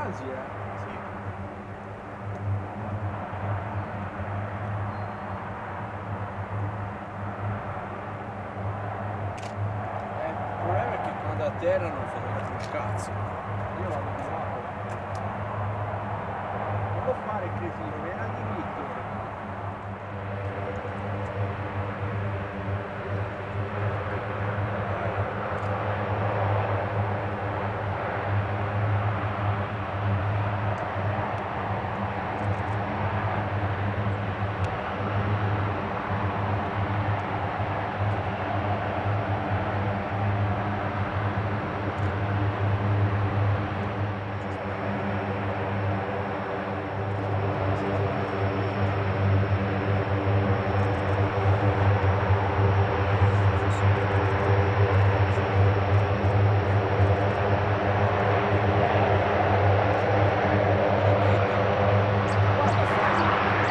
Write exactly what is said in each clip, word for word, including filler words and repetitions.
quasi, eh. Sì. Eh, il problema è che quando a terra non fotografo un cazzo. Io vado di là. Non lo fare cretino, vieni a diritto. Guarda Fabio.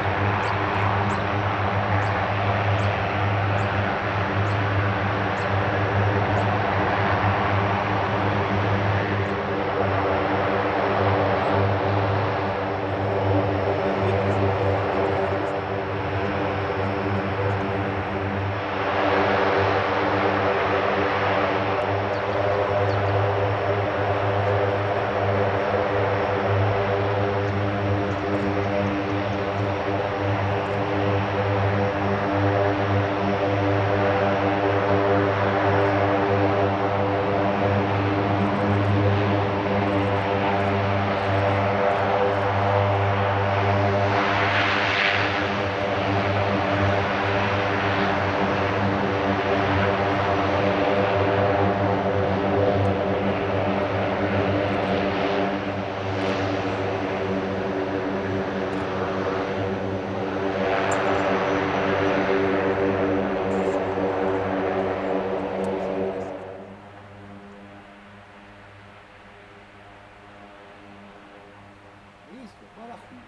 Hai visto? Guarda qui.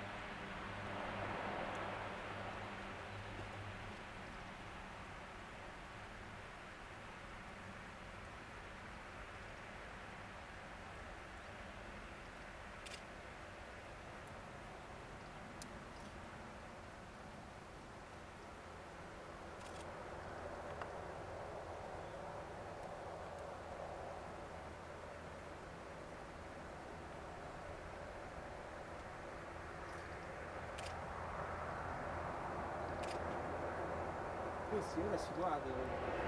Eh sì, ora si guarda.